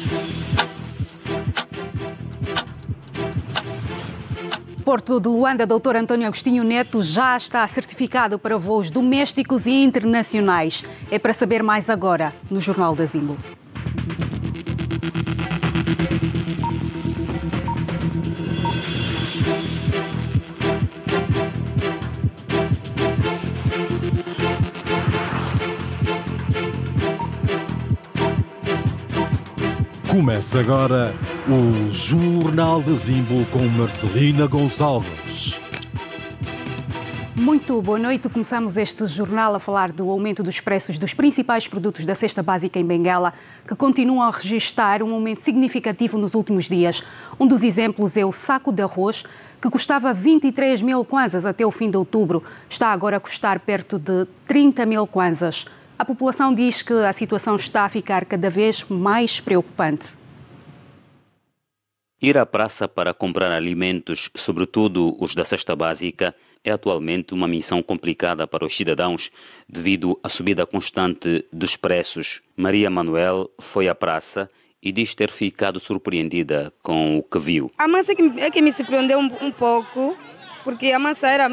Porto de Luanda, Dr. António Agostinho Neto já está certificado para voos domésticos e internacionais. É para saber mais agora no Jornal da Zimbo. Começa agora o Jornal da Zimbo com Marcelina Gonçalves. Muito boa noite. Começamos este jornal a falar do aumento dos preços dos principais produtos da cesta básica em Benguela, que continuam a registrar um aumento significativo nos últimos dias. Um dos exemplos é o saco de arroz, que custava 23 mil kwanzas até o fim de outubro. Está agora a custar perto de 30 mil kwanzas. A população diz que a situação está a ficar cada vez mais preocupante. Ir à praça para comprar alimentos, sobretudo os da cesta básica, é atualmente uma missão complicada para os cidadãos devido à subida constante dos preços. Maria Manuel foi à praça e diz ter ficado surpreendida com o que viu. A massa é que me surpreendeu um pouco, porque a massa era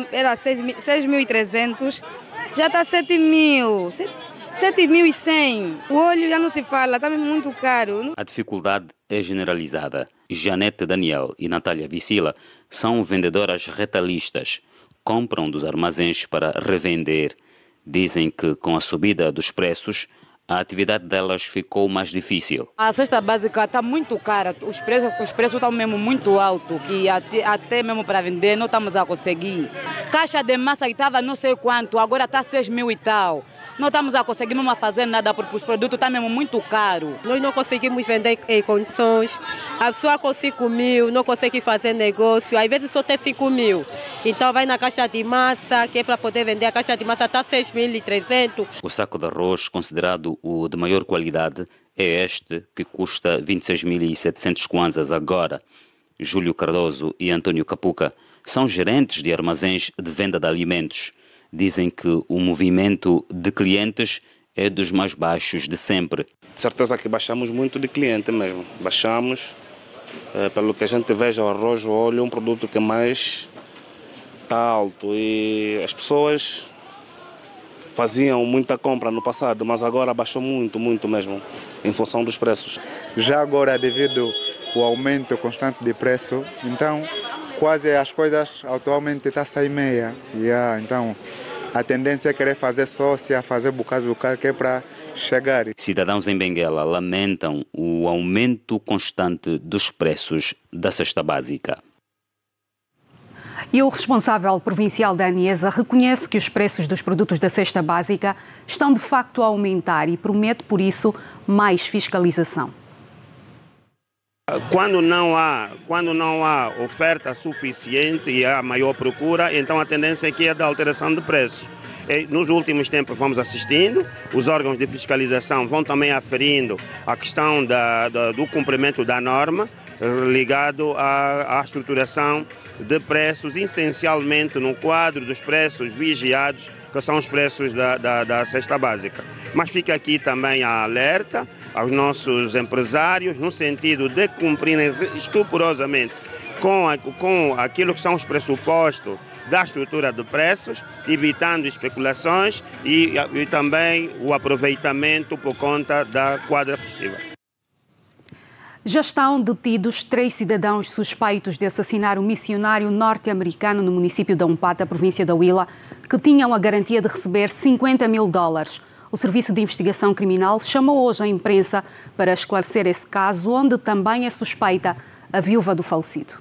6.300, já está 7.000. 7.100. O óleo já não se fala, está muito caro. A dificuldade é generalizada. Janete Daniel e Natália Vicila são vendedoras retalhistas. Compram dos armazéns para revender. Dizem que com a subida dos preços, a atividade delas ficou mais difícil. A cesta básica está muito cara, os preços estão mesmo muito altos, que até mesmo para vender não estamos a conseguir. Caixa de massa que estava não sei quanto, agora está 6.000 e tal. Não estamos a conseguir mesmo fazer nada porque os produtos estão mesmo muito caros. Nós não conseguimos vender em condições. A pessoa com 5.000 não consegue fazer negócio, às vezes só tem 5.000. Então vai na caixa de massa, que é para poder vender. A caixa de massa está 6.300. O saco de arroz, considerado o de maior qualidade, é este que custa 26.700 kwanzas agora. Júlio Cardoso e Antônio Capuca são gerentes de armazéns de venda de alimentos. Dizem que o movimento de clientes é dos mais baixos de sempre. De certeza que baixamos muito de cliente mesmo. Baixamos, pelo que a gente veja, o arroz, o óleo é um produto que mais está alto. E as pessoas faziam muita compra no passado, mas agora baixou muito mesmo, em função dos preços. Já agora, devido ao aumento constante de preço, então quase as coisas atualmente estão a sair meia. Então, a tendência é querer fazer sócia, fazer bocado que é para chegar. Cidadãos em Benguela lamentam o aumento constante dos preços da cesta básica. E o responsável provincial da ANIESA reconhece que os preços dos produtos da cesta básica estão de facto a aumentar e promete, por isso, mais fiscalização. Quando não há oferta suficiente e há maior procura, então a tendência aqui é da alteração de preço. Nos últimos tempos vamos assistindo, os órgãos de fiscalização vão também aferindo a questão do cumprimento da norma ligado à estruturação de preços, essencialmente no quadro dos preços vigiados, que são os preços da cesta básica. Mas fica aqui também a alerta aos nossos empresários, no sentido de cumprirem escrupulosamente com aquilo que são os pressupostos da estrutura de preços, evitando especulações e também o aproveitamento por conta da quadra festiva. Já estão detidos 3 cidadãos suspeitos de assassinar um missionário norte-americano no município de Umpata, província da Huila, que tinham a garantia de receber $50.000. O Serviço de Investigação Criminal chamou hoje a imprensa para esclarecer esse caso, onde também é suspeita a viúva do falecido.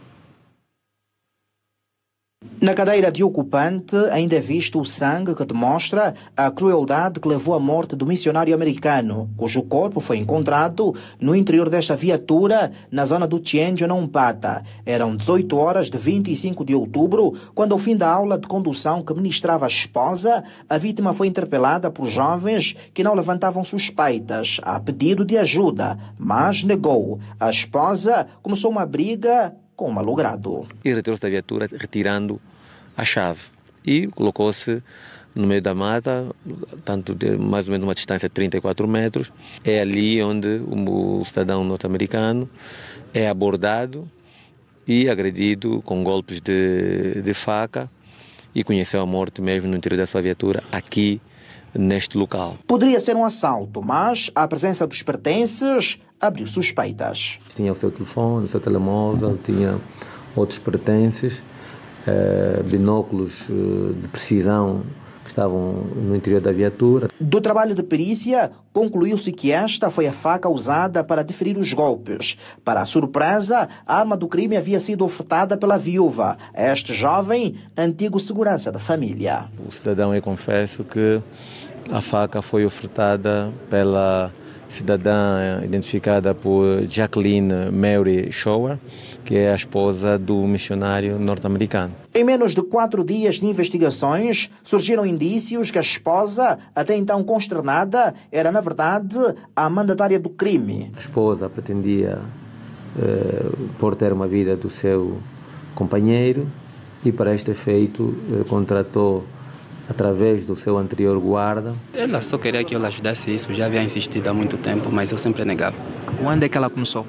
Na cadeira de ocupante ainda é visto o sangue que demonstra a crueldade que levou à morte do missionário americano, cujo corpo foi encontrado no interior desta viatura na zona do Tienjo, na Umpata. Eram 18 horas de 25 de outubro, quando ao fim da aula de condução que ministrava a esposa, a vítima foi interpelada por jovens que não levantavam suspeitas a pedido de ajuda, mas negou. A esposa começou uma briga com o malogrado. E retirou-se da viatura retirando a chave e colocou-se no meio da mata, tanto de mais ou menos uma distância de 34 metros. É ali onde o cidadão norte-americano é abordado e agredido com golpes de faca e conheceu a morte mesmo no interior da sua viatura, aqui neste local. Poderia ser um assalto, mas a presença dos pertences abriu suspeitas. Tinha o seu telefone, o seu telemóvel, tinha outros pertences, binóculos de precisão que estavam no interior da viatura. Do trabalho de perícia, concluiu-se que esta foi a faca usada para deferir os golpes. Para a surpresa, a arma do crime havia sido ofertada pela viúva, este jovem, antigo segurança da família. O cidadão, eu confesso que a faca foi ofertada pela cidadã identificada por Jacqueline Mary Shower, que é a esposa do missionário norte-americano. Em menos de 4 dias de investigações, surgiram indícios que a esposa, até então consternada, era, na verdade, a mandatária do crime. A esposa pretendia por ter uma vida do seu companheiro e, para este efeito, contratou, através do seu anterior guarda. Ela só queria que eu ajudasse isso, já havia insistido há muito tempo, mas eu sempre negava. Quando é que ela começou?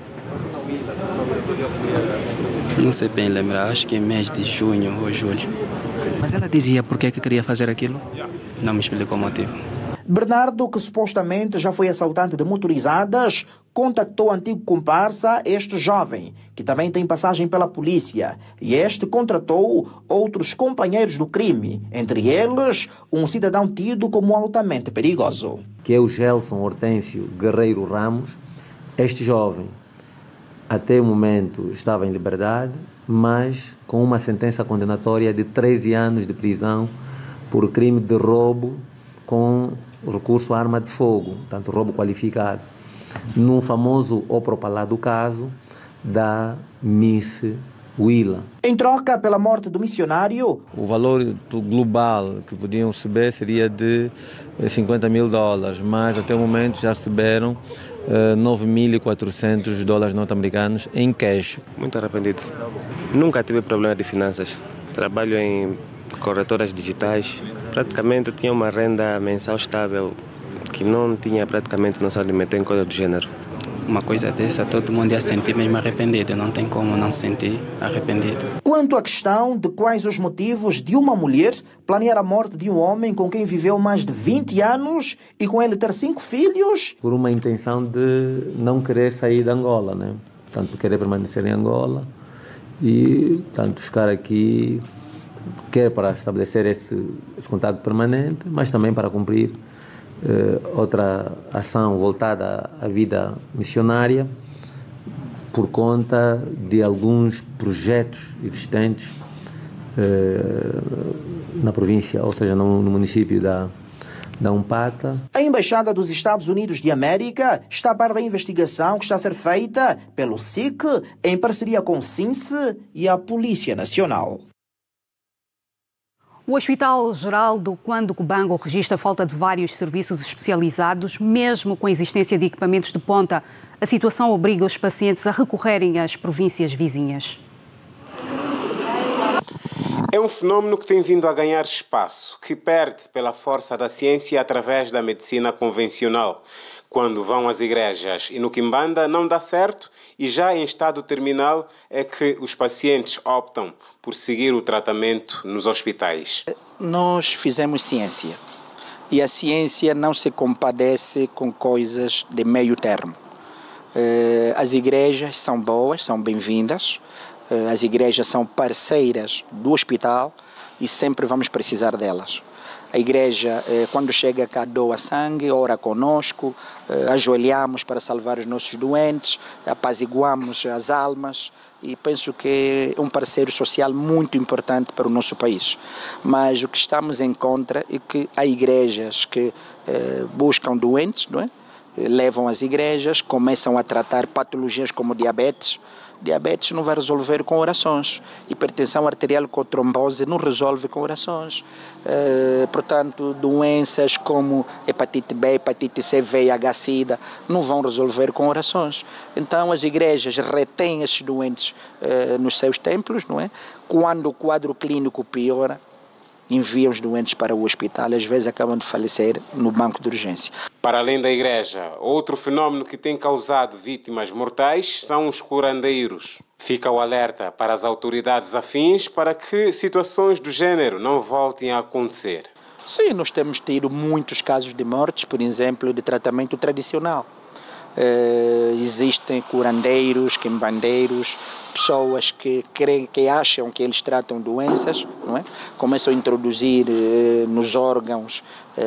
Não sei bem lembrar, acho que em mês de junho ou julho. Mas ela dizia por que queria fazer aquilo? Não me explicou o motivo. Bernardo, que supostamente já foi assaltante de motorizadas, contactou o antigo comparsa, este jovem, que também tem passagem pela polícia, e este contratou outros companheiros do crime, entre eles um cidadão tido como altamente perigoso. Que é o Gelson Hortêncio Guerreiro Ramos. Este jovem, até o momento, estava em liberdade, mas com uma sentença condenatória de 13 anos de prisão por crime de roubo com recurso à arma de fogo, portanto, roubo qualificado, num famoso opropalado caso da Miss Willa. Em troca pela morte do missionário, o valor global que podiam receber seria de $50 mil, mas até o momento já receberam $9.400 norte-americanos em cash. Muito arrependido. Nunca tive problema de finanças. Trabalho em corretoras digitais. Praticamente eu tinha uma renda mensal estável que não tinha praticamente noção de meter em coisa do gênero. Uma coisa dessa, todo mundo ia sentir mesmo arrependido. Não tem como não se sentir arrependido. Quanto à questão de quais os motivos de uma mulher planear a morte de um homem com quem viveu mais de 20 anos e com ele ter 5 filhos... Por uma intenção de não querer sair de Angola, né? Portanto, querer permanecer em Angola e, portanto, ficar aqui, quer para estabelecer esse contato permanente, mas também para cumprir outra ação voltada à vida missionária por conta de alguns projetos existentes na província, ou seja, no município da Umpata. A Embaixada dos Estados Unidos de América está a par da investigação que está a ser feita pelo SIC em parceria com o SINCE e a Polícia Nacional. O Hospital Geral do Cuando Cubango registra a falta de vários serviços especializados, mesmo com a existência de equipamentos de ponta. A situação obriga os pacientes a recorrerem às províncias vizinhas. É um fenómeno que tem vindo a ganhar espaço, que perde pela força da ciência através da medicina convencional. Quando vão às igrejas e no Quimbanda não dá certo e já em estado terminal é que os pacientes optam por seguir o tratamento nos hospitais. Nós fizemos ciência e a ciência não se compadece com coisas de meio termo. As igrejas são boas, são bem-vindas, as igrejas são parceiras do hospital e sempre vamos precisar delas. A igreja, quando chega cá, doa sangue, ora conosco, ajoelhamos para salvar os nossos doentes, apaziguamos as almas e penso que é um parceiro social muito importante para o nosso país. Mas o que estamos em contra é que há igrejas que buscam doentes, não é? Levam às igrejas, começam a tratar patologias como diabetes. Diabetes não vai resolver com orações. Hipertensão arterial com trombose não resolve com orações. Portanto, doenças como hepatite B, hepatite C, VIH, SIDA não vão resolver com orações. Então, as igrejas retêm esses doentes nos seus templos, não é? Quando o quadro clínico piora, enviam os doentes para o hospital e às vezes acabam de falecer no banco de urgência. Para além da igreja, outro fenômeno que tem causado vítimas mortais são os curandeiros. Fica o alerta para as autoridades afins para que situações do género não voltem a acontecer. Sim, nós temos tido muitos casos de mortes, por exemplo, de tratamento tradicional. Existem curandeiros, quimbandeiros, pessoas que acham que eles tratam doenças, não é? Começam a introduzir nos órgãos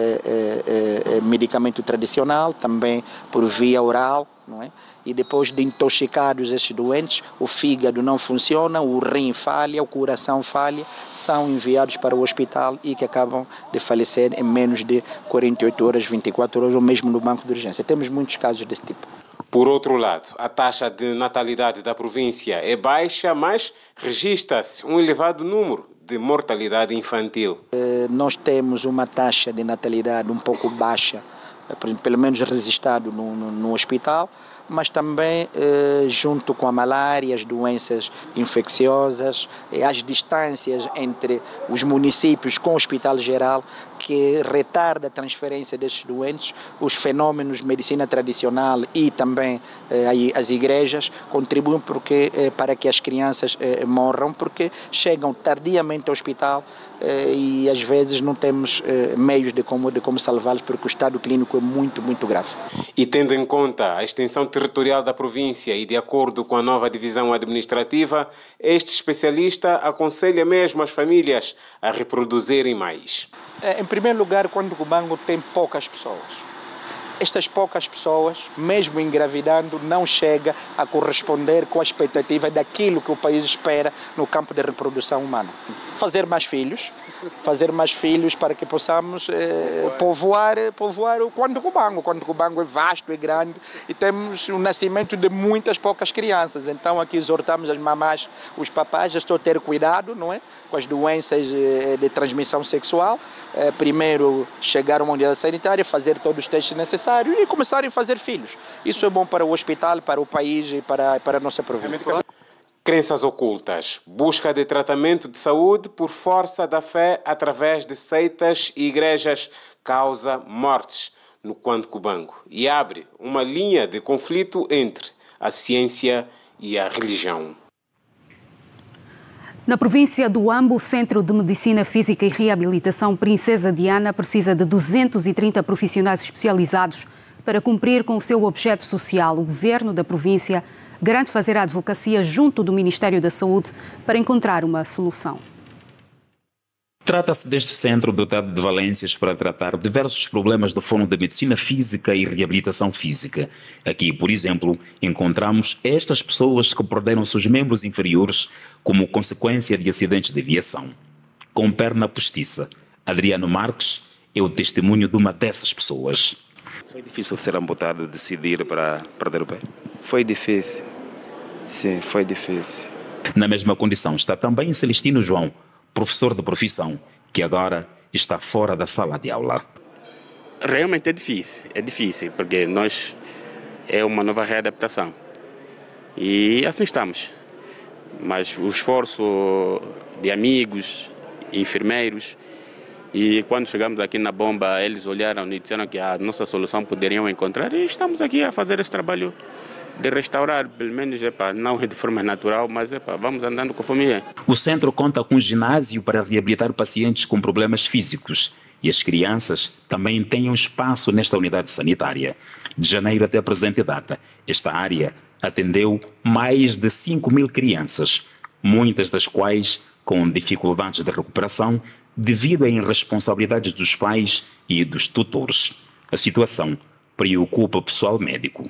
medicamento tradicional, também por via oral, não é? E depois de intoxicados esses doentes, o fígado não funciona, o rim falha, o coração falha, são enviados para o hospital e que acabam de falecer em menos de 48 horas, 24 horas ou mesmo no banco de urgência. Temos muitos casos desse tipo. Por outro lado, a taxa de natalidade da província é baixa, mas registra-se um elevado número de mortalidade infantil. Nós temos uma taxa de natalidade um pouco baixa, pelo menos registrado no hospital, mas também junto com a malária, as doenças infecciosas, as distâncias entre os municípios com o hospital geral, que retarda a transferência desses doentes, os fenômenos de medicina tradicional e também as igrejas contribuem para que as crianças morram, porque chegam tardiamente ao hospital e às vezes não temos meios de como salvá-los, porque o estado clínico é muito, muito grave. E tendo em conta a extensão territorial da província e de acordo com a nova divisão administrativa, este especialista aconselha mesmo as famílias a reproduzirem mais. Em primeiro lugar, quando o Cubango tem poucas pessoas. Estas poucas pessoas, mesmo engravidando, não chega a corresponder com a expectativa daquilo que o país espera no campo de reprodução humana. Fazer mais filhos para que possamos povoar o Conde Cubango. O Conde Cubango é vasto, é grande e temos o nascimento de muitas poucas crianças. Então aqui exortamos as mamás, os papais a ter cuidado, não é? Com as doenças de transmissão sexual. Primeiro chegar a uma unidade sanitária, fazer todos os testes necessários e começarem a fazer filhos. Isso é bom para o hospital, para o país e para a nossa província. Crenças ocultas, busca de tratamento de saúde por força da fé através de seitas e igrejas causa mortes no Conde Cubango e abre uma linha de conflito entre a ciência e a religião. Na província do Ambo, o Centro de Medicina Física e Reabilitação Princesa Diana precisa de 230 profissionais especializados para cumprir com o seu objeto social. O governo da província garante fazer a advocacia junto do Ministério da Saúde para encontrar uma solução. Trata-se deste centro dotado de valências para tratar diversos problemas do Fórum de Medicina Física e Reabilitação Física. Aqui, por exemplo, encontramos estas pessoas que perderam seus membros inferiores como consequência de acidentes de aviação. Com perna postiça, Adriano Marques é o testemunho de uma dessas pessoas. Foi difícil ser amputado, decidir para perder o pé? Foi difícil. Sim, foi difícil. Na mesma condição está também Celestino João, professor de profissão, que agora está fora da sala de aula. Realmente é difícil, porque é uma nova readaptação. E assim estamos. Mas o esforço de amigos, enfermeiros, e quando chegamos aqui na bomba, eles olharam e disseram que a nossa solução poderiam encontrar, e estamos aqui a fazer esse trabalho de restaurar, pelo menos, não de forma natural, mas vamos andando conforme é. O centro conta com um ginásio para reabilitar pacientes com problemas físicos e as crianças também têm um espaço nesta unidade sanitária. De janeiro até a presente data, esta área atendeu mais de 5.000 crianças, muitas das quais com dificuldades de recuperação devido a irresponsabilidades dos pais e dos tutores. A situação preocupa o pessoal médico.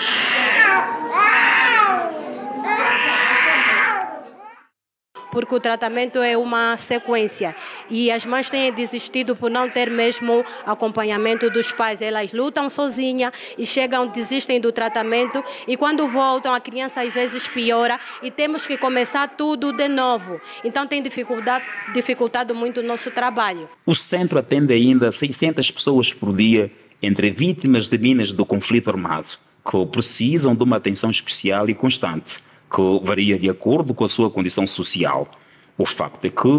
Porque o tratamento é uma sequência e as mães têm desistido por não ter mesmo acompanhamento dos pais. Elas lutam sozinhas e desistem do tratamento e quando voltam a criança às vezes piora e temos que começar tudo de novo. Então tem dificultado muito o nosso trabalho. O centro atende ainda 600 pessoas por dia entre vítimas de minas do conflito armado que precisam de uma atenção especial e constante, que varia de acordo com a sua condição social. O facto é que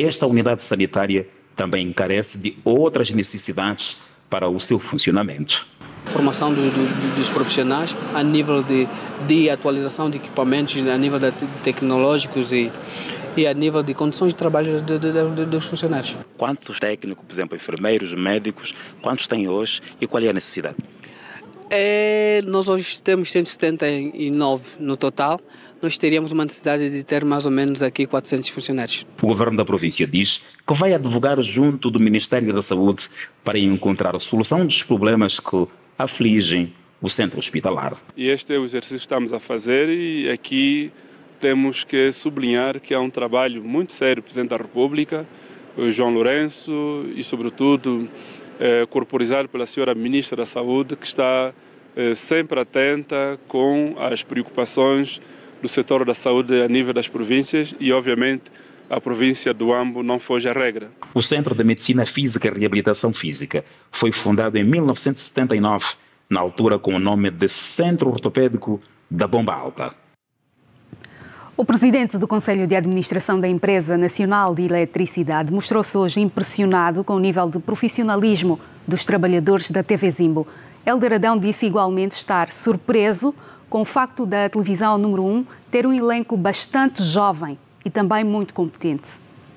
esta unidade sanitária também carece de outras necessidades para o seu funcionamento. Formação dos profissionais a nível de atualização de equipamentos, a nível de tecnológicos e a nível de condições de trabalho dos funcionários. Quantos técnicos, por exemplo, enfermeiros, médicos, quantos têm hoje e qual é a necessidade? Nós hoje temos 179 no total. Nós teríamos uma necessidade de ter mais ou menos aqui 400 funcionários. O governo da província diz que vai advogar junto do Ministério da Saúde para encontrar a solução dos problemas que afligem o centro hospitalar. E este é o exercício que estamos a fazer e aqui temos que sublinhar que há um trabalho muito sério do Presidente da República, o João Lourenço, e sobretudo corporizado pela senhora Ministra da Saúde, que está sempre atenta com as preocupações do setor da saúde a nível das províncias e, obviamente, a província do Ambo não foge à regra. O Centro de Medicina Física e Reabilitação Física foi fundado em 1979, na altura com o nome de Centro Ortopédico da Bomba Alta. O presidente do Conselho de Administração da Empresa Nacional de Eletricidade mostrou-se hoje impressionado com o nível de profissionalismo dos trabalhadores da TV Zimbo. Hélder Adão disse igualmente estar surpreso com o facto da televisão número 1 ter um elenco bastante jovem e também muito competente.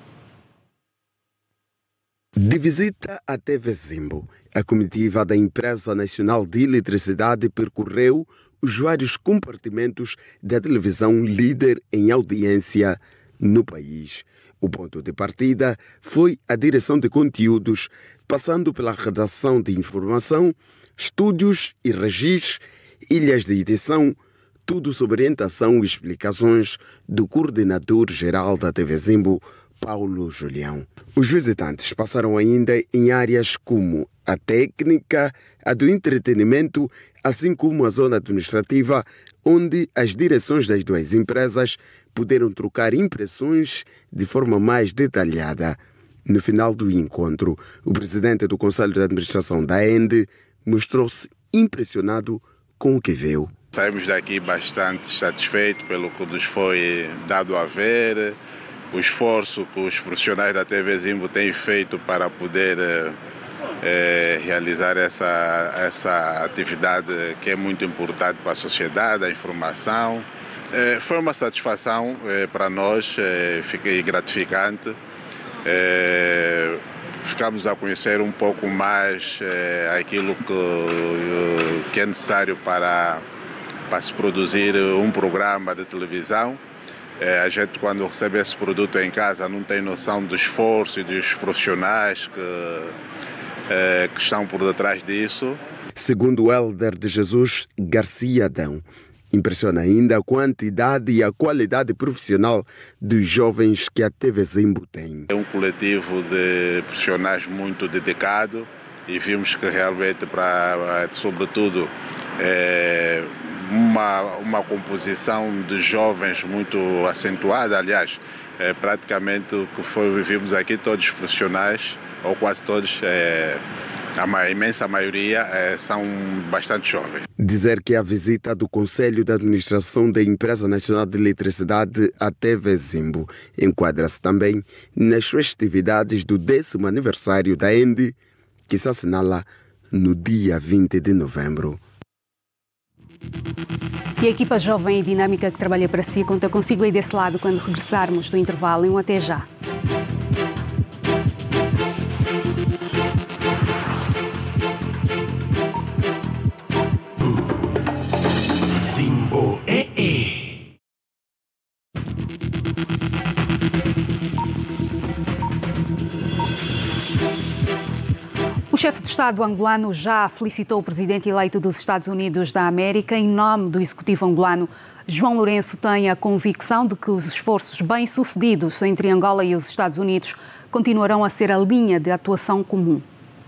De visita à TV Zimbo, a comitiva da Empresa Nacional de Eletricidade percorreu os vários compartimentos da televisão líder em audiência no país. O ponto de partida foi a direção de conteúdos, passando pela redação de informação, estúdios e registros, ilhas de edição, tudo sob orientação e explicações do coordenador-geral da TV Zimbo, Paulo Julião. Os visitantes passaram ainda em áreas como a técnica, a do entretenimento, assim como a zona administrativa, onde as direções das duas empresas puderam trocar impressões de forma mais detalhada. No final do encontro, o presidente do Conselho de Administração da ENDE mostrou-se impressionado com o que viu. Saímos daqui bastante satisfeitos pelo que nos foi dado a ver, o esforço que os profissionais da TV Zimbo têm feito para poder realizar essa atividade que é muito importante para a sociedade, a informação. Foi uma satisfação para nós, fiquei gratificante. Ficamos a conhecer um pouco mais aquilo que é necessário para se produzir um programa de televisão. A gente, quando recebe esse produto em casa, não tem noção do esforço e dos profissionais que estão por detrás disso. Segundo Hélder de Jesus Garcia Adão, impressiona ainda a quantidade e a qualidade profissional dos jovens que a TV Zimbo tem. É um coletivo de profissionais muito dedicado e vimos que realmente, sobretudo, uma composição de jovens muito acentuada. Aliás, praticamente o que vimos aqui, todos os profissionais, ou quase todos, a imensa maioria são bastante jovens. Dizer que a visita do Conselho de Administração da Empresa Nacional de Eletricidade à TV Zimbo enquadra-se também nas festividades do 10º aniversário da ENDE, que se assinala no dia 20 de novembro. E a equipa jovem e dinâmica que trabalha para si conta consigo aí desse lado quando regressarmos do intervalo. Um até já. Zimbo O chefe de Estado angolano já felicitou o presidente eleito dos Estados Unidos da América em nome do executivo angolano. João Lourenço tem a convicção de que os esforços bem-sucedidos entre Angola e os Estados Unidos continuarão a ser a linha de atuação comum.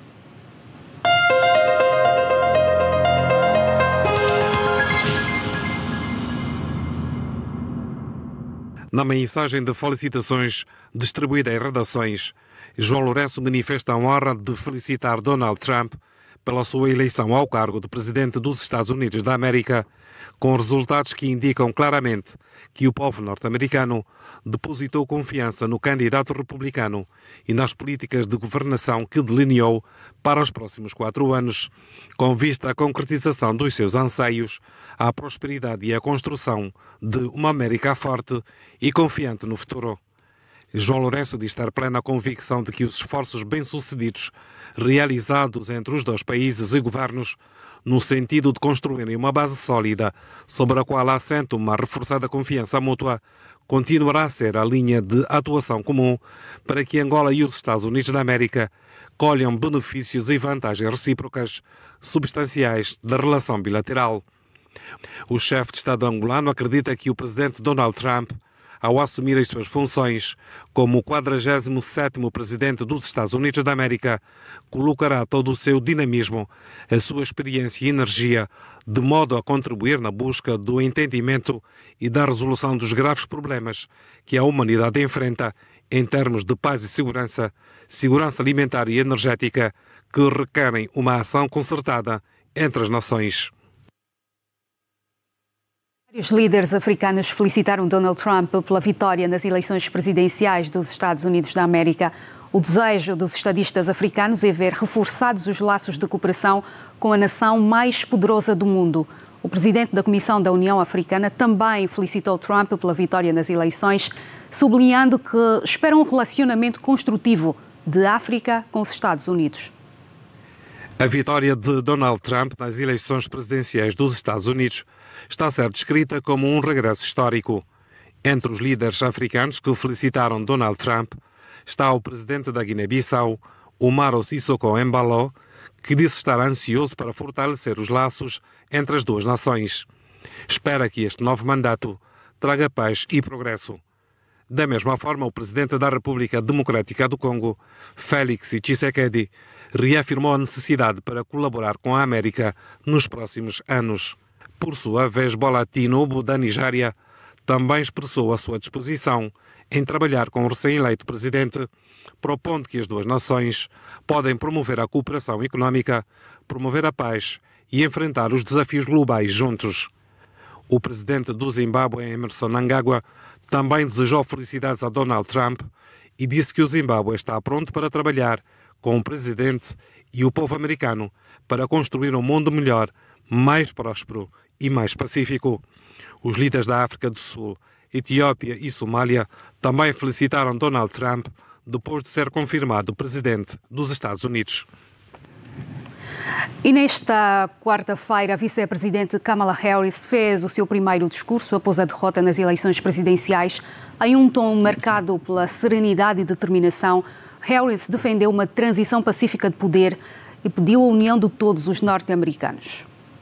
Na mensagem de felicitações distribuída em redações, João Lourenço manifesta a honra de felicitar Donald Trump pela sua eleição ao cargo de presidente dos Estados Unidos da América, com resultados que indicam claramente que o povo norte-americano depositou confiança no candidato republicano e nas políticas de governação que delineou para os próximos 4 anos, com vista à concretização dos seus anseios, à prosperidade e à construção de uma América forte e confiante no futuro. João Lourenço diz ter plena convicção de que os esforços bem-sucedidos realizados entre os dois países e governos no sentido de construírem uma base sólida sobre a qual assenta uma reforçada confiança mútua, continuará a ser a linha de atuação comum para que Angola e os Estados Unidos da América colham benefícios e vantagens recíprocas substanciais da relação bilateral. O chefe de Estado angolano acredita que o presidente Donald Trump, ao assumir as suas funções como o 47º presidente dos Estados Unidos da América, colocará todo o seu dinamismo, a sua experiência e energia, de modo a contribuir na busca do entendimento e da resolução dos graves problemas que a humanidade enfrenta em termos de paz e segurança, segurança alimentar e energética, que requerem uma ação concertada entre as nações. Os líderes africanos felicitaram Donald Trump pela vitória nas eleições presidenciais dos Estados Unidos da América. O desejo dos estadistas africanos é ver reforçados os laços de cooperação com a nação mais poderosa do mundo. O presidente da Comissão da União Africana também felicitou Trump pela vitória nas eleições, sublinhando que espera um relacionamento construtivo de África com os Estados Unidos. A vitória de Donald Trump nas eleições presidenciais dos Estados Unidos está a ser descrita como um regresso histórico. Entre os líderes africanos que felicitaram Donald Trump está o presidente da Guiné-Bissau, Umaro Sissoko Embalo, que disse estar ansioso para fortalecer os laços entre as duas nações. Espera que este novo mandato traga paz e progresso. Da mesma forma, o presidente da República Democrática do Congo, Félix Tshisekedi, reafirmou a necessidade para colaborar com a América nos próximos anos. Por sua vez, Bola Tinubu, da Nigéria, também expressou a sua disposição em trabalhar com o recém-eleito presidente, propondo que as duas nações podem promover a cooperação económica, promover a paz e enfrentar os desafios globais juntos. O presidente do Zimbábue, Emmerson Mnangagwa, também desejou felicidades a Donald Trump e disse que o Zimbábue está pronto para trabalhar com o presidente e o povo americano para construir um mundo melhor, mais próspero e mais pacífico. Os líderes da África do Sul, Etiópia e Somália também felicitaram Donald Trump depois de ser confirmado presidente dos Estados Unidos. E nesta quarta-feira, a vice-presidente Kamala Harris fez o seu primeiro discurso após a derrota nas eleições presidenciais. Em um tom marcado pela serenidade e determinação, Harris defendeu uma transição pacífica de poder e pediu a união de todos os norte-americanos.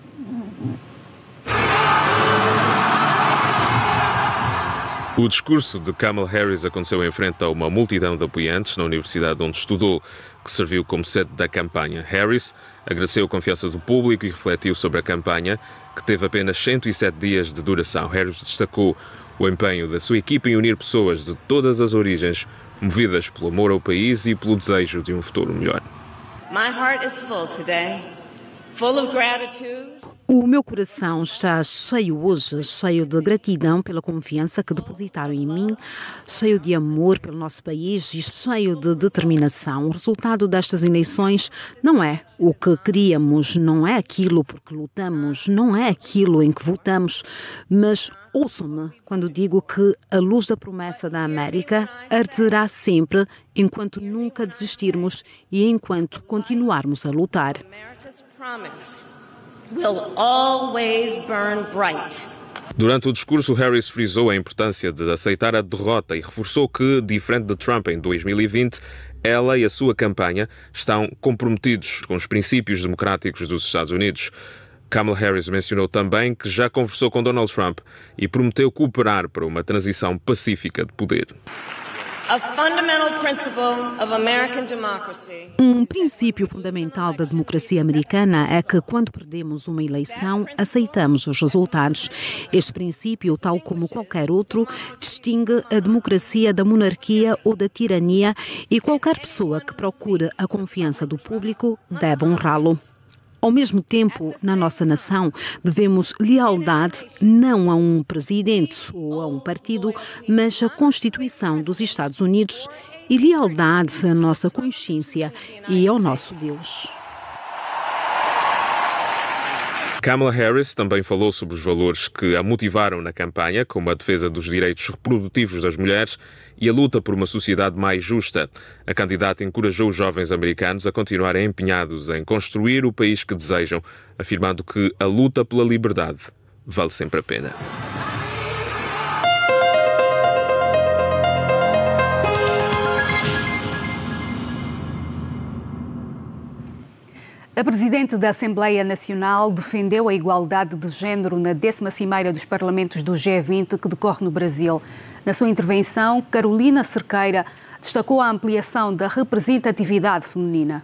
O discurso de Kamala Harris aconteceu em frente a uma multidão de apoiantes na universidade onde estudou, que serviu como sede da campanha. Harris agradeceu a confiança do público e refletiu sobre a campanha, que teve apenas 107 dias de duração. Harris destacou o empenho da sua equipa em unir pessoas de todas as origens, movidas pelo amor ao país e pelo desejo de um futuro melhor. My heart is full today, full of gratitude. O meu coração está cheio hoje, cheio de gratidão pela confiança que depositaram em mim, cheio de amor pelo nosso país e cheio de determinação. O resultado destas eleições não é o que queríamos, não é aquilo por que lutamos, não é aquilo em que votamos, mas ouçam-me quando digo que a luz da promessa da América arderá sempre enquanto nunca desistirmos e enquanto continuarmos a lutar. Will always burn bright. Durante o discurso, Harris frisou a importância de aceitar a derrota e reforçou que, diferente de Trump em 2020, ela e a sua campanha estão comprometidos com os princípios democráticos dos Estados Unidos. Kamala Harris mencionou também que já conversou com Donald Trump e prometeu cooperar para uma transição pacífica de poder. Um princípio fundamental da democracia americana é que, quando perdemos uma eleição, aceitamos os resultados. Este princípio, tal como qualquer outro, distingue a democracia da monarquia ou da tirania e qualquer pessoa que procure a confiança do público deve honrá-lo. Ao mesmo tempo, na nossa nação, devemos lealdade não a um presidente ou a um partido, mas à Constituição dos Estados Unidos e lealdade à nossa consciência e ao nosso Deus. Kamala Harris também falou sobre os valores que a motivaram na campanha, como a defesa dos direitos reprodutivos das mulheres e a luta por uma sociedade mais justa. A candidata encorajou os jovens americanos a continuarem empenhados em construir o país que desejam, afirmando que a luta pela liberdade vale sempre a pena. A Presidente da Assembleia Nacional defendeu a igualdade de género na 10ª Cimeira dos Parlamentos do G20 que decorre no Brasil. Na sua intervenção, Carolina Cerqueira destacou a ampliação da representatividade feminina.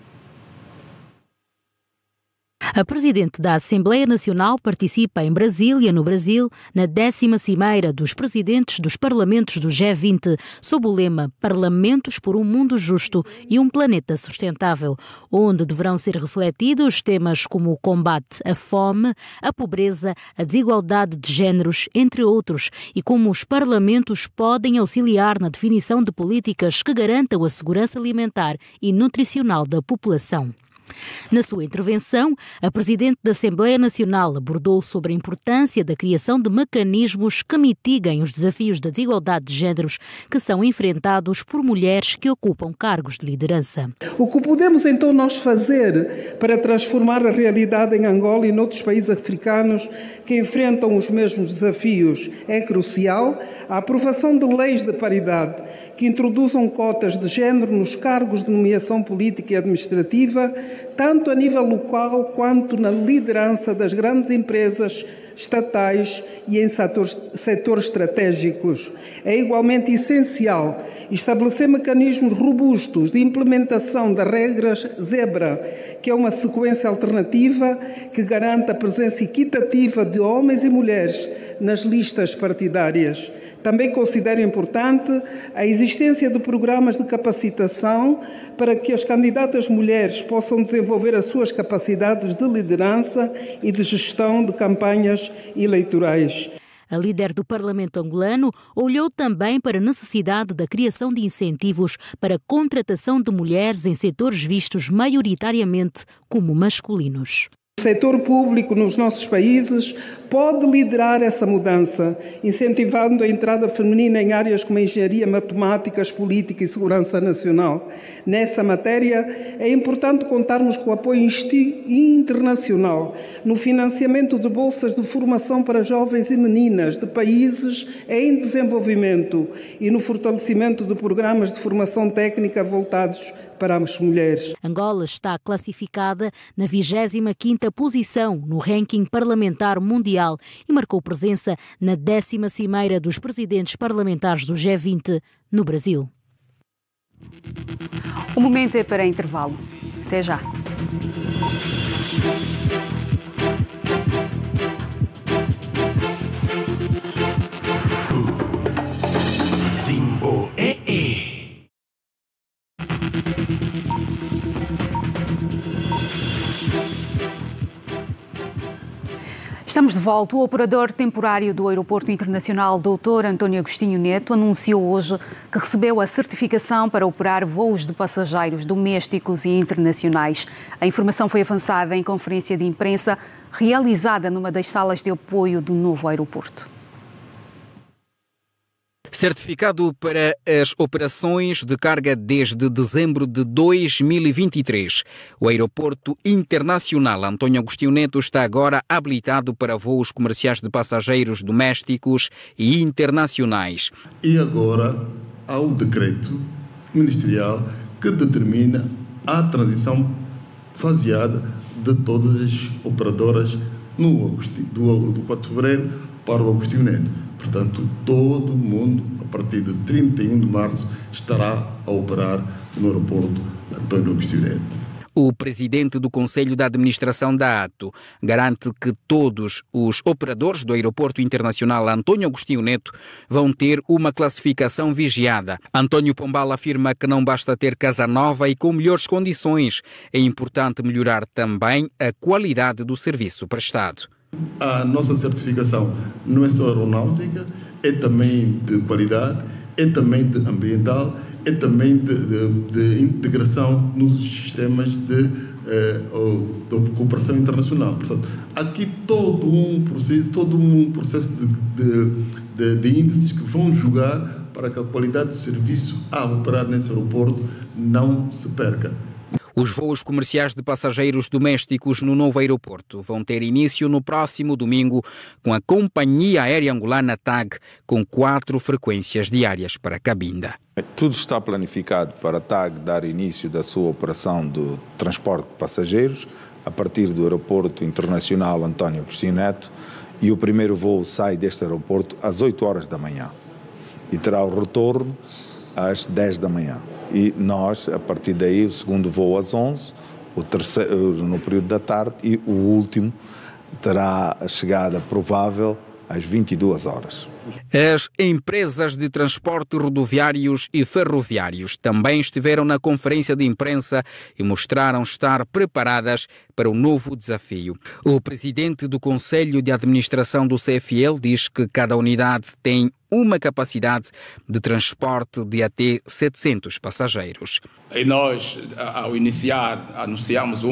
A Presidente da Assembleia Nacional participa em Brasília, no Brasil, na 10ª Cimeira dos Presidentes dos Parlamentos do G20, sob o lema Parlamentos por um Mundo Justo e um Planeta Sustentável, onde deverão ser refletidos temas como o combate à fome, a pobreza, a desigualdade de géneros, entre outros, e como os parlamentos podem auxiliar na definição de políticas que garantam a segurança alimentar e nutricional da população. Na sua intervenção, a Presidente da Assembleia Nacional abordou sobre a importância da criação de mecanismos que mitiguem os desafios da desigualdade de géneros que são enfrentados por mulheres que ocupam cargos de liderança. O que podemos então nós fazer para transformar a realidade em Angola e noutros países africanos que enfrentam os mesmos desafios? É crucial a aprovação de leis de paridade que introduzam cotas de género nos cargos de nomeação política e administrativa, tanto a nível local quanto na liderança das grandes empresas estatais e em setores estratégicos. É igualmente essencial estabelecer mecanismos robustos de implementação das regras Zebra, que é uma sequência alternativa que garanta a presença equitativa de homens e mulheres nas listas partidárias. Também considero importante a existência de programas de capacitação para que as candidatas mulheres possam desenvolver as suas capacidades de liderança e de gestão de campanhas eleitorais. A líder do Parlamento angolano olhou também para a necessidade da criação de incentivos para a contratação de mulheres em setores vistos maioritariamente como masculinos. O setor público nos nossos países pode liderar essa mudança, incentivando a entrada feminina em áreas como engenharia, matemáticas, política e segurança nacional. Nessa matéria, é importante contarmos com o apoio internacional no financiamento de bolsas de formação para jovens e meninas de países em desenvolvimento e no fortalecimento de programas de formação técnica voltados para as mulheres. Angola está classificada na 25ª posição no ranking parlamentar mundial e marcou presença na 10ª Cimeira dos Presidentes Parlamentares do G20 no Brasil. O momento é para intervalo. Até já. Simbo Estamos de volta. O operador temporário do Aeroporto Internacional Dr. António Agostinho Neto anunciou hoje que recebeu a certificação para operar voos de passageiros domésticos e internacionais. A informação foi avançada em conferência de imprensa realizada numa das salas de apoio do novo aeroporto. Certificado para as operações de carga desde dezembro de 2023. O Aeroporto Internacional António Agostinho Neto está agora habilitado para voos comerciais de passageiros domésticos e internacionais. E agora há o decreto ministerial que determina a transição faseada de todas as operadoras do 4 de fevereiro para o Agostinho Neto. Portanto, todo mundo, a partir de 31 de março, estará a operar no aeroporto António Agostinho Neto. O presidente do Conselho de Administração da ATO garante que todos os operadores do Aeroporto Internacional António Agostinho Neto vão ter uma classificação vigiada. António Pombal afirma que não basta ter casa nova e com melhores condições. É importante melhorar também a qualidade do serviço prestado. A nossa certificação não é só aeronáutica, é também de qualidade, é também de ambiental, é também de integração nos sistemas de cooperação internacional. Portanto, aqui todo um processo de índices que vão julgar para que a qualidade do serviço a operar nesse aeroporto não se perca. Os voos comerciais de passageiros domésticos no novo aeroporto vão ter início no próximo domingo com a companhia aérea angolana TAG, com 4 frequências diárias para Cabinda. Tudo está planificado para a TAG dar início da sua operação de transporte de passageiros a partir do Aeroporto Internacional António Agostinho Neto, e o primeiro voo sai deste aeroporto às 8 horas da manhã e terá o retorno às 10 da manhã. E nós, a partir daí, o segundo voo às 11, o terceiro no período da tarde e o último terá a chegada provável às 22 horas. As empresas de transporte rodoviários e ferroviários também estiveram na conferência de imprensa e mostraram estar preparadas para o novo desafio. O presidente do Conselho de Administração do CFL diz que cada unidade tem uma capacidade de transporte de até 700 passageiros. E nós, ao iniciar, anunciamos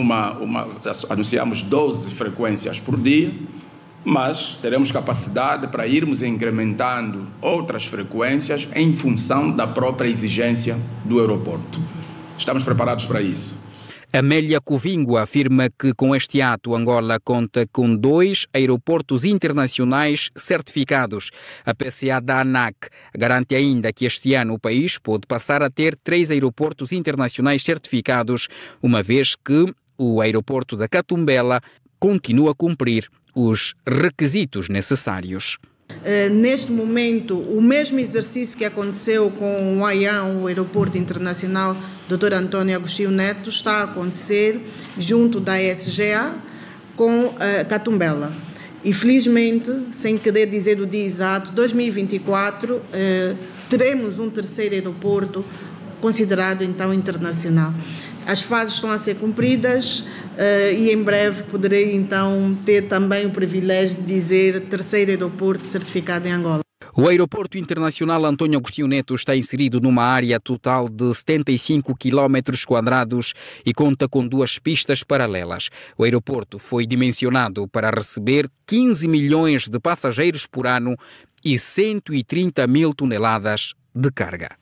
12 frequências por dia, mas teremos capacidade para irmos incrementando outras frequências em função da própria exigência do aeroporto. Estamos preparados para isso. Amélia Covingo afirma que com este ato Angola conta com 2 aeroportos internacionais certificados. A PCA da ANAC garante ainda que este ano o país pode passar a ter 3 aeroportos internacionais certificados, uma vez que o aeroporto da Catumbela continua a cumprir os requisitos necessários. Neste momento, o mesmo exercício que aconteceu com o AIAN, o Aeroporto Internacional Dr. António Agostinho Neto, está a acontecer junto da SGA com a Catumbela. E felizmente, sem querer dizer o dia exato, 2024 teremos um terceiro aeroporto considerado então internacional. As fases estão a ser cumpridas e em breve poderei então ter também o privilégio de dizer terceiro aeroporto certificado em Angola. O Aeroporto Internacional António Agostinho Neto está inserido numa área total de 75 km² e conta com 2 pistas paralelas. O aeroporto foi dimensionado para receber 15 milhões de passageiros por ano e 130 mil toneladas de carga.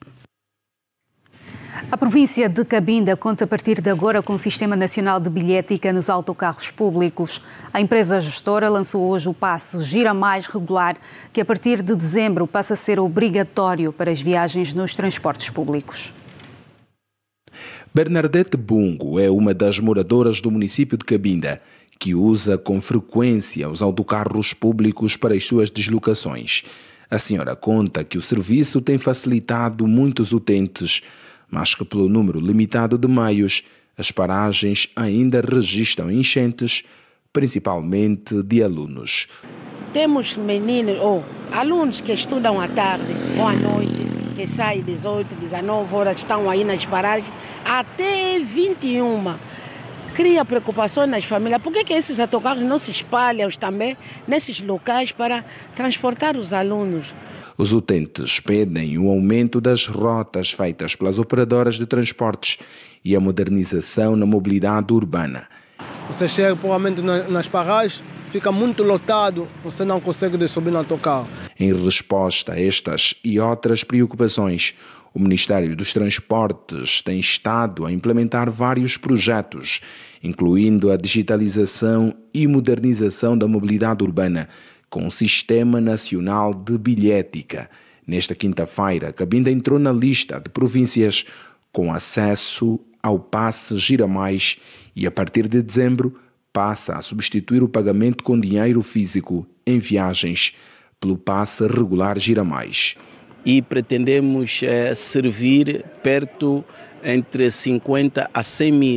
A província de Cabinda conta a partir de agora com o Sistema Nacional de Bilhética nos autocarros públicos. A empresa gestora lançou hoje o passe Gira Mais regular, que a partir de dezembro passa a ser obrigatório para as viagens nos transportes públicos. Bernadette Bungo é uma das moradoras do município de Cabinda, que usa com frequência os autocarros públicos para as suas deslocações. A senhora conta que o serviço tem facilitado muitos utentes, mas que pelo número limitado de meios, as paragens ainda registram enchentes, principalmente de alunos. Temos meninos ou alunos que estudam à tarde ou à noite, que saem 18, 19 horas, estão aí nas paragens, até 21. Cria preocupações nas famílias. Por que esses autocarros não se espalham também nesses locais para transportar os alunos? Os utentes pedem o aumento das rotas feitas pelas operadoras de transportes e a modernização na mobilidade urbana. Você chega provavelmente nas paragens, fica muito lotado, você não consegue subir no autocarro. Em resposta a estas e outras preocupações, o Ministério dos Transportes tem estado a implementar vários projetos, incluindo a digitalização e modernização da mobilidade urbana, com o Sistema Nacional de Bilhética. Nesta quinta-feira, Cabinda entrou na lista de províncias com acesso ao passe Gira Mais e, a partir de dezembro, passa a substituir o pagamento com dinheiro físico em viagens pelo passe regular Gira Mais. E pretendemos servir perto entre 50 a 100 mil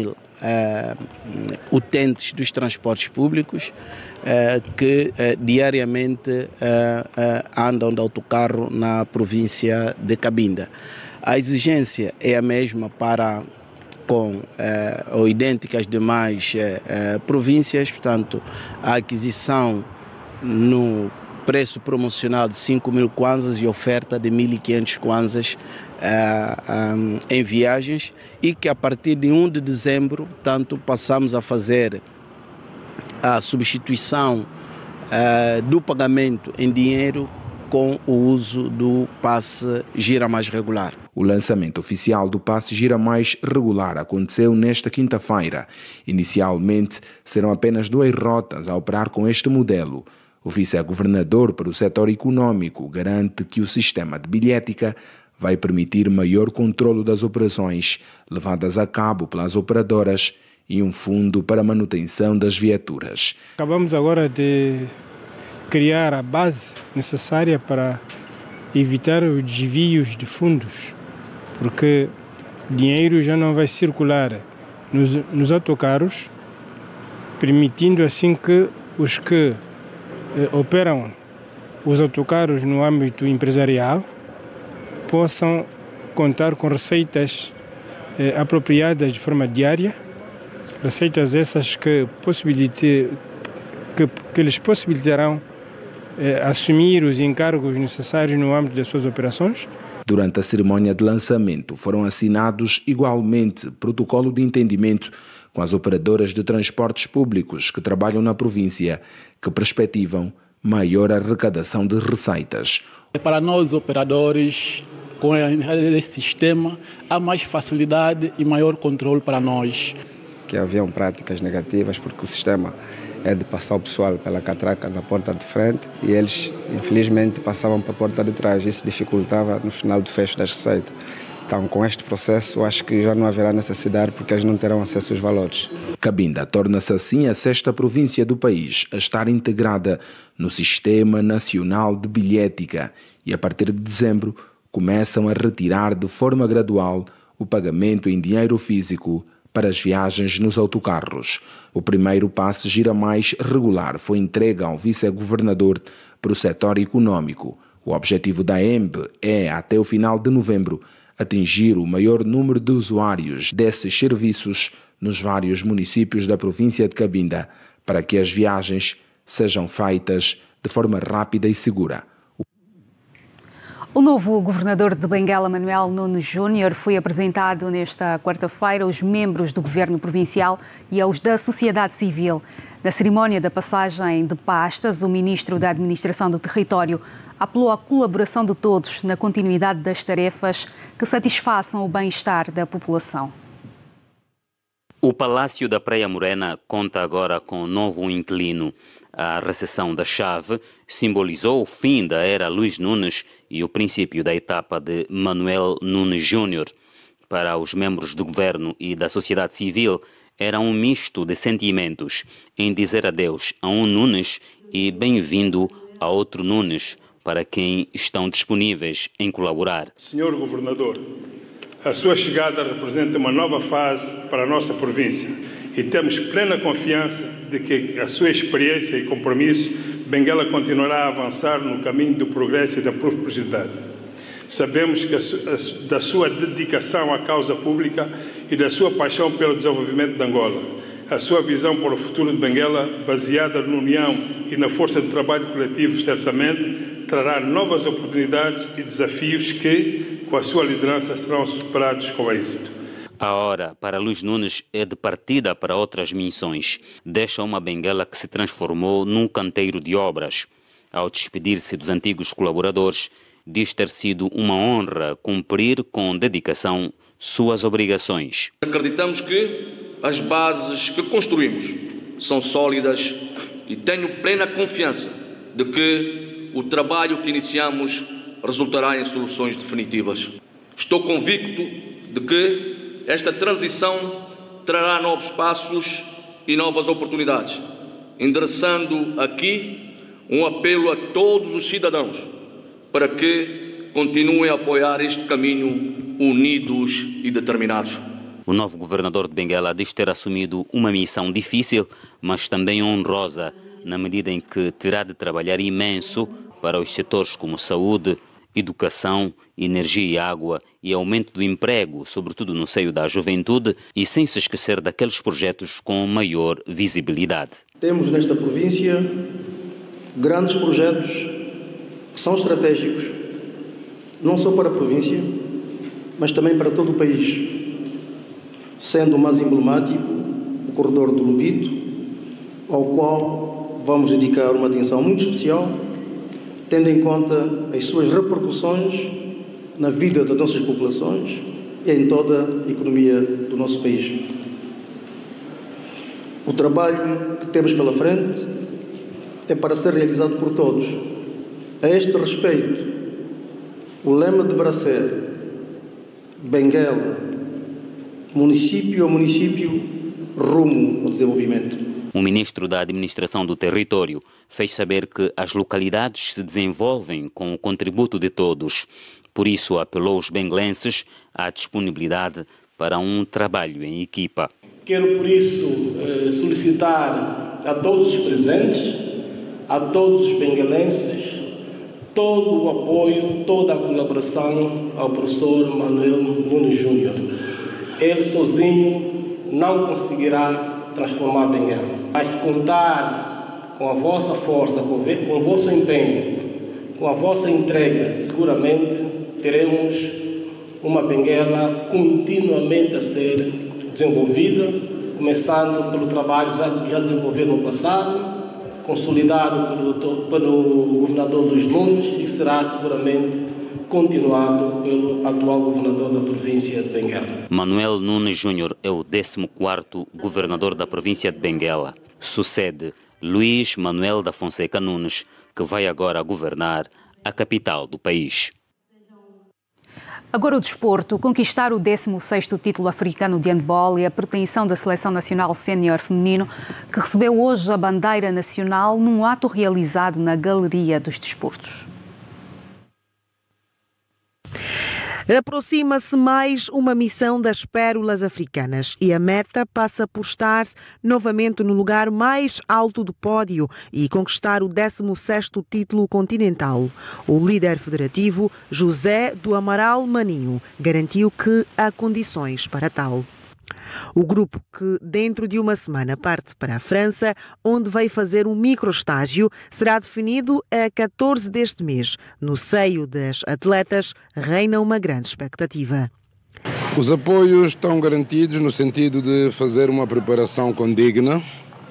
utentes dos transportes públicos que diariamente andam de autocarro na província de Cabinda. A exigência é a mesma para ou idêntica às demais províncias, portanto, a aquisição no preço promocional de 5.000 kwanzas e oferta de 1.500 kwanzas em viagens, e que a partir de 1 de dezembro, portanto, passamos a fazer a substituição do pagamento em dinheiro com o uso do passe Gira Mais regular. O lançamento oficial do passe Gira Mais regular aconteceu nesta quinta-feira. Inicialmente, serão apenas 2 rotas a operar com este modelo. O vice-governador para o setor econômico garante que o sistema de bilhética vai permitir maior controlo das operações levadas a cabo pelas operadoras e um fundo para a manutenção das viaturas. Acabamos agora de criar a base necessária para evitar os desvios de fundos, porque dinheiro já não vai circular nos autocarros, permitindo assim que os que operam os autocarros no âmbito empresarial possam contar com receitas apropriadas de forma diária, receitas essas que lhes possibilitarão assumir os encargos necessários no âmbito das suas operações. Durante a cerimónia de lançamento foram assinados igualmente protocolo de entendimento com as operadoras de transportes públicos que trabalham na província, que perspectivam maior arrecadação de receitas. Para nós operadores, com este sistema, há mais facilidade e maior controle para nós. Que haviam práticas negativas, porque o sistema é de passar o pessoal pela catraca na porta de frente e eles, infelizmente, passavam para a porta de trás. Isso dificultava no final do fecho das receitas. Então, com este processo, acho que já não haverá necessidade, porque eles não terão acesso aos valores. Cabinda torna-se assim a 6ª província do país a estar integrada no Sistema Nacional de Bilhética e, a partir de dezembro, começam a retirar de forma gradual o pagamento em dinheiro físico para as viagens nos autocarros. O primeiro passe Gira Mais regular foi entregue ao vice-governador para o setor econômico. O objetivo da EMB é, até o final de novembro, atingir o maior número de usuários desses serviços nos vários municípios da província de Cabinda, para que as viagens sejam feitas de forma rápida e segura. O novo governador de Benguela, Manuel Nunes Júnior, foi apresentado nesta quarta-feira aos membros do governo provincial e aos da sociedade civil. Na cerimónia da passagem de pastas, o ministro da Administração do Território apelou à colaboração de todos na continuidade das tarefas que satisfaçam o bem-estar da população. O Palácio da Praia Morena conta agora com um novo inquilino. A recepção da chave simbolizou o fim da era Luís Nunes e o princípio da etapa de Manuel Nunes Júnior. Para os membros do governo e da sociedade civil, era um misto de sentimentos em dizer adeus a um Nunes e bem-vindo a outro Nunes, para quem estão disponíveis em colaborar. Senhor Governador, a sua chegada representa uma nova fase para a nossa província e temos plena confiança de que a sua experiência e compromisso, Benguela continuará a avançar no caminho do progresso e da prosperidade. Sabemos que da sua dedicação à causa pública e da sua paixão pelo desenvolvimento de Angola. A sua visão para o futuro de Benguela, baseada na união e na força de trabalho coletivo, certamente trará novas oportunidades e desafios que, com a sua liderança, serão superados com êxito. A hora para Luís Nunes é de partida para outras missões. Deixa uma Benguela que se transformou num canteiro de obras. Ao despedir-se dos antigos colaboradores, diz ter sido uma honra cumprir com dedicação suas obrigações. Acreditamos que as bases que construímos são sólidas e tenho plena confiança de que o trabalho que iniciamos resultará em soluções definitivas. Estou convicto de que esta transição trará novos passos e novas oportunidades, endereçando aqui um apelo a todos os cidadãos para que continuem a apoiar este caminho unidos e determinados. O novo governador de Benguela diz ter assumido uma missão difícil, mas também honrosa, na medida em que terá de trabalhar imenso para os setores como saúde, educação, energia e água e aumento do emprego, sobretudo no seio da juventude, e sem se esquecer daqueles projetos com maior visibilidade. Temos nesta província grandes projetos que são estratégicos, não só para a província, mas também para todo o país, sendo o mais emblemático o corredor do Lubito, ao qual vamos dedicar uma atenção muito especial, tendo em conta as suas repercussões na vida das nossas populações e em toda a economia do nosso país. O trabalho que temos pela frente é para ser realizado por todos. A este respeito, o lema deverá ser Benguela, município a município, rumo ao desenvolvimento. O ministro da Administração do Território fez saber que as localidades se desenvolvem com o contributo de todos. Por isso, apelou aos benguelenses à disponibilidade para um trabalho em equipa. Quero, por isso, solicitar a todos os presentes, a todos os benguelenses, todo o apoio, toda a colaboração ao professor Manuel Nunes Júnior. Ele sozinho não conseguirá transformar Benguela. Mas contar com a vossa força, com o vosso empenho, com a vossa entrega, seguramente teremos uma Benguela continuamente a ser desenvolvida, começando pelo trabalho já desenvolvido no passado, consolidado pelo governador Luís Nunes e será seguramente continuado pelo atual governador da província de Benguela. Manuel Nunes Júnior é o 14º governador da província de Benguela. Sucede Luís Manuel da Fonseca Nunes, que vai agora governar a capital do país. Agora o desporto. Conquistar o 16º título africano de handball e a pretensão da Seleção Nacional Sénior Feminino, que recebeu hoje a bandeira nacional num ato realizado na Galeria dos Desportos. Aproxima-se mais uma missão das pérolas africanas e a meta passa por estar novamente no lugar mais alto do pódio e conquistar o 16º título continental. O líder federativo, José do Amaral Maninho, garantiu que há condições para tal. O grupo, que dentro de uma semana parte para a França, onde vai fazer um microestágio, será definido a 14 deste mês. No seio das atletas reina uma grande expectativa. Os apoios estão garantidos no sentido de fazer uma preparação condigna.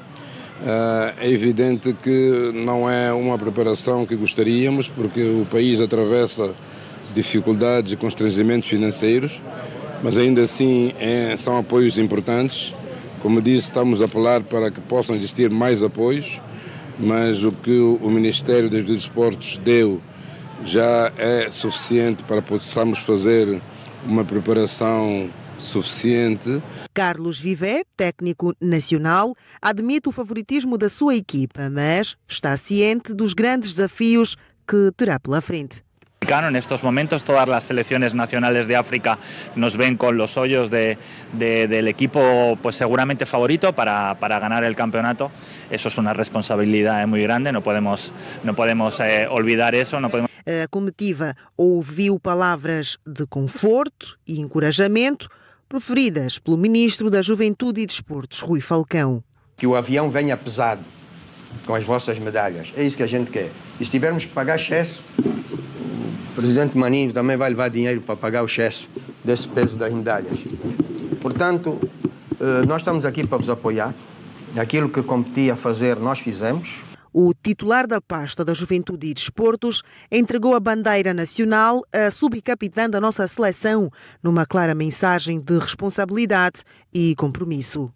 É evidente que não é uma preparação que gostaríamos, porque o país atravessa dificuldades e constrangimentos financeiros, mas ainda assim são apoios importantes. Como disse, estamos a apelar para que possam existir mais apoios, mas o que o Ministério dos Desportos deu já é suficiente para possamos fazer uma preparação suficiente. Carlos Viver, técnico nacional, admite o favoritismo da sua equipa, mas está ciente dos grandes desafios que terá pela frente. En estos momentos todas las selecciones nacionales de África nos ven con los hoyos del equipo pues seguramente favorito para ganar el campeonato. Eso es una responsabilidad muy grande, no podemos olvidar eso. A comitiva ouviu palavras de conforto e encorajamento proferidas pelo Ministro da Juventude e Desportos, Rui Falcão. Que o avião venha pesado com as vossas medalhas, é isso que a gente quer. E se tivermos que pagar excesso, o presidente Maninho também vai levar dinheiro para pagar o excesso desse peso das medalhas. Portanto, nós estamos aqui para vos apoiar. Aquilo que competia a fazer, nós fizemos. O titular da pasta da Juventude e Desportos entregou a bandeira nacional à subcapitã da nossa seleção, numa clara mensagem de responsabilidade e compromisso.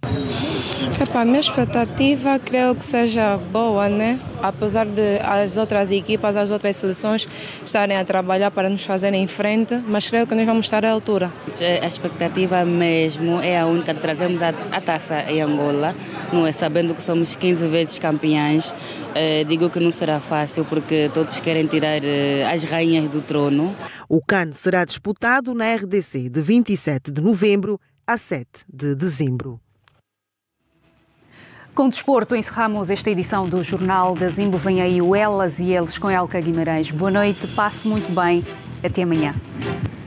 A minha expectativa creio que seja boa, né? Apesar de as outras equipas, as outras seleções estarem a trabalhar para nos fazerem em frente, mas creio que nós vamos estar à altura. A expectativa mesmo é a única de trazermos a taça em Angola, não é? Sabendo que somos 15 vezes campeãs, digo que não será fácil porque todos querem tirar as rainhas do trono. O CAN será disputado na RDC de 27 de novembro a 7 de dezembro. Com desporto, encerramos esta edição do Jornal da Zimbo. Vem aí o Elas e Eles com Elka Guimarães. Boa noite, passe muito bem. Até amanhã.